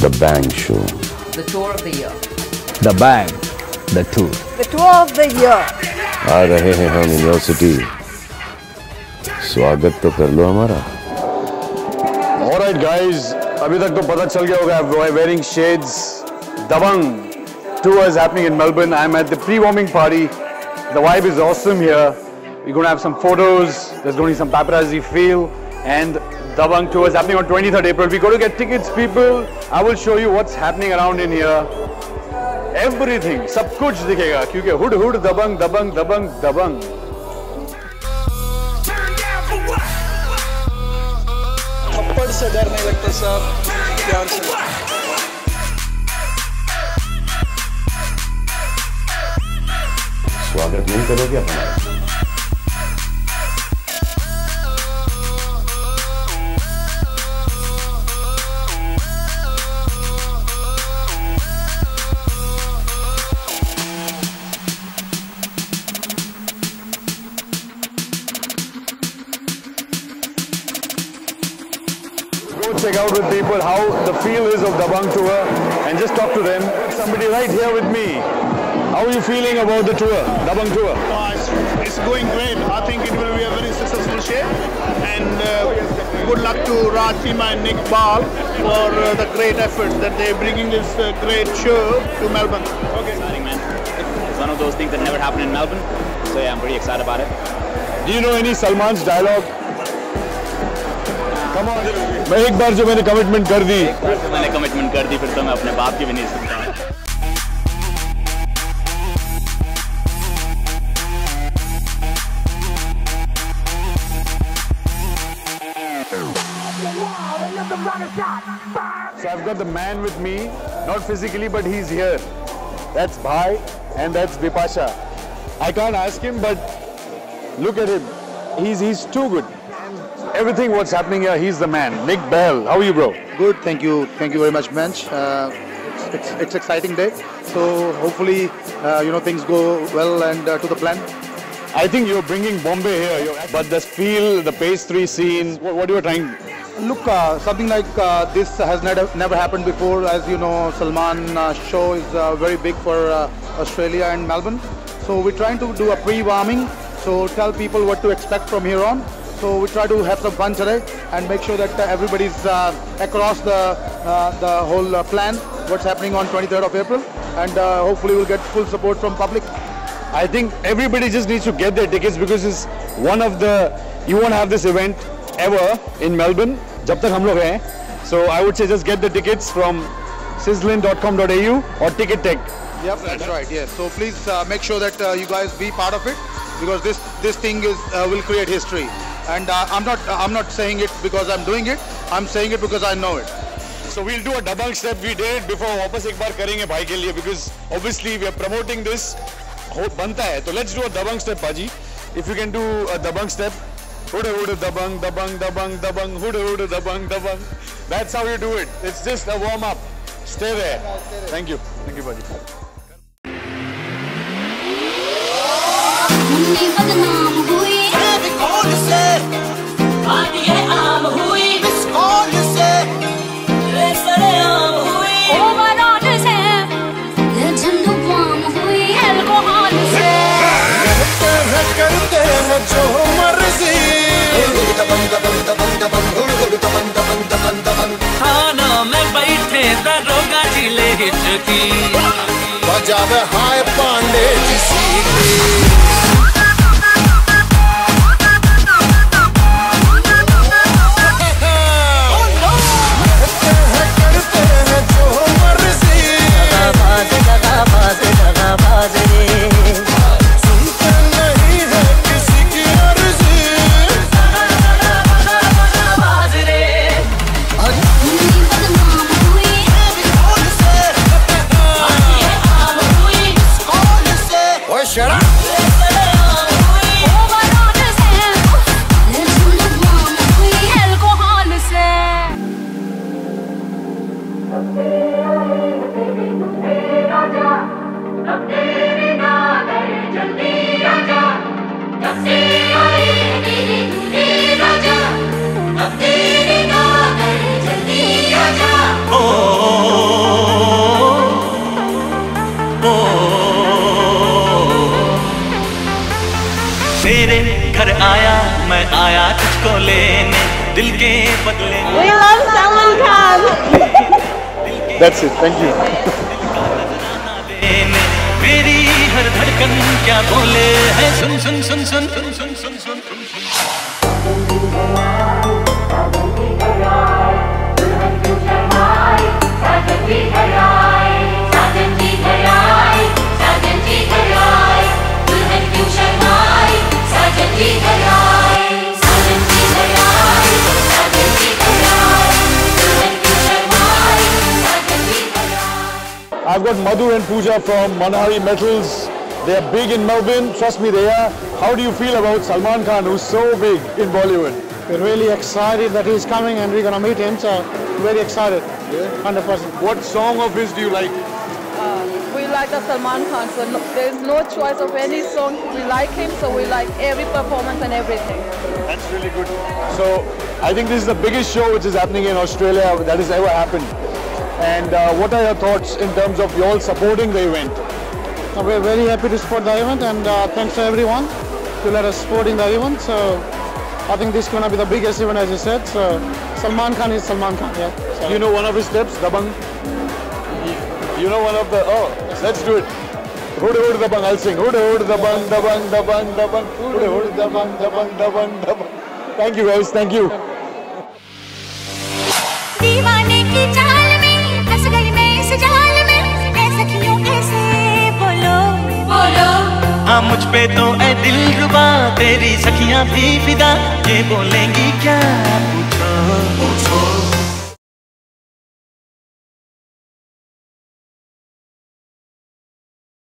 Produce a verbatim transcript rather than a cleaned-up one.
The Bang Show. The tour of the year. The Bang, the tour. The tour of the year. आ रहे हैं हम university, स्वागत तो कर लो हमारा. Alright guys, अभी तक तो पता चल गया होगा. I'm wearing shades. Dabang tour is happening in Melbourne. I'm at the pre-warming party. The vibe is awesome here. We're going to have some photos. There's going to be some paparazzi feel. And Dabang tour is happening on twenty-third April. We got to get tickets, people. I will show you what's happening around in here. Everything, सब कुछ दिखेगा क्योंकि hood hood दबंग दबंग दबंग दबंग. थप्पड़ से डर नहीं लगता sir, प्यार से. स्वागत नहीं करोगे हमारा? Check out with people how the feel is of Dabang tour and just talk to them. Somebody right here with me. How are you feeling about the tour, Dabang tour? Uh, it's, it's going great. I think it will be a very successful shape. And uh, good luck to Raj Seema and Nick Ball for uh, the great effort that they're bringing this uh, great show to Melbourne. Okay. Exciting, man. It's one of those things that never happened in Melbourne. So yeah, I'm pretty excited about it. Do you know any Salman's dialogue? Come on. मैं एक बार जो मैंने commitment कर दी, मैंने commitment कर दी, फिर तो मैं अपने बाप की भी नहीं सुनता. So I've got the man with me, not physically, but he's here. That's Bhai and that's Bipasha. I can't ask him, but look at him. He's he's too good. Everything what's happening here, he's the man. Nick Bell, how are you, bro? Good, thank you, thank you very much, Manj. Uh, it's, it's it's exciting day, so hopefully uh, you know things go well and uh, to the plan. I think you're bringing Bombay here, you're, but the feel, the pastry scene, what, what you were trying? Look, uh, something like uh, this has never never happened before. As you know, Salman uh, show is uh, very big for uh, Australia and Melbourne. So we're trying to do a pre-warming, so tell people what to expect from here on. So we try to have some fun today and make sure that uh, everybody's uh, across the uh, the whole uh, plan, what's happening on twenty-third of April, and uh, hopefully we'll get full support from public. I think everybody just needs to get their tickets because it's one of the, you won't have this event ever in Melbourne, jab tak hum log hain. So I would say just get the tickets from sizzlin dot com dot A U or Ticket Tech. Yep, that's right, yes. So please uh, make sure that uh, you guys be part of it because this, this thing is uh, will create history. And uh, I'm not I'm not saying it because I'm doing it. I'm saying it because I know it. So we'll do a dabang step. We did it before. वापस एक बार करेंगे भाई के लिए because obviously we are promoting this. हो बनता है. So let's do a dabang step, Paji. If you can do a dabang step. Huda huda dabang dabang dabang dabang huda huda dabang dabang. That's how you do it. It's just a warm up. Stay there. Thank you. Thank you, Paji. बजावे हाय पांडे जी सीटी. तेरे घर आया मैं आया तुझको लेने दिल के बदले We love Salman Khan. That's it. Thank you. मेरी हर धड़कन क्या बोले है सुन सुन सुन सुन सुन सुन सुन सुन I've got Madhu and Pooja from Manhari Metals. They are big in Melbourne. Trust me, they are. How do you feel about Salman Khan, who's so big in Bollywood? We're really excited that he's coming and we're going to meet him. So, very excited. Yeah. one hundred percent. What song of his do you like? Uh, we like the Salman Khan, so no, there's no choice of any song. We like him, so we like every performance and everything. That's really good. So, I think this is the biggest show which is happening in Australia that has ever happened. And uh, what are your thoughts in terms of you all supporting the event? Uh, we're very happy to support the event, and uh, thanks to everyone to let us support in the event. So I think this is going to be the biggest event, as you said. So Salman Khan is Salman Khan. Yeah. So. You know one of his steps, Dabang. You know one of the. Oh, let's do it. Hood hood Dabang. I'll sing. Hood hood Dabang Dabang Dabang Dabang. Hood hood Dabang Dabang Dabang Dabang. Thank you guys. Thank you. दीवाने की चाल में फंस गई मैं इस जाल में ऐ सखियों ऐसे बोलो बोलो हाँ मुझ पे तो ऐ दिल रुबा तेरी सखियां भी फिदा ये बोलेंगी क्या पूछो